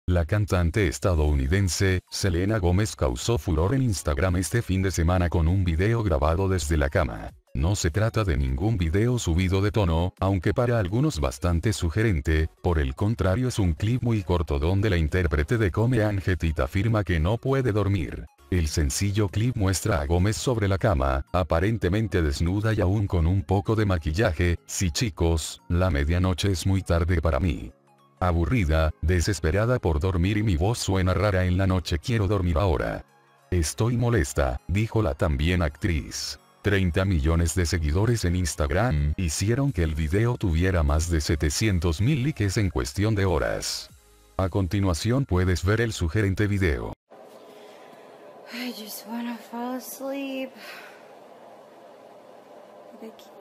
La cantante estadounidense, Selena Gómez causó furor en Instagram este fin de semana con un video grabado desde la cama. No se trata de ningún video subido de tono, aunque para algunos bastante sugerente, por el contrario es un clip muy corto donde la intérprete de Come and Get It afirma que no puede dormir. El sencillo clip muestra a Gómez sobre la cama, aparentemente desnuda y aún con un poco de maquillaje. Sí chicos, la medianoche es muy tarde para mí. Aburrida, desesperada por dormir y mi voz suena rara en la noche, quiero dormir ahora. Estoy molesta, dijo la también actriz. 30 millones de seguidores en Instagram hicieron que el video tuviera más de 700.000 likes en cuestión de horas. A continuación puedes ver el sugerente video. I just wanna fall asleep.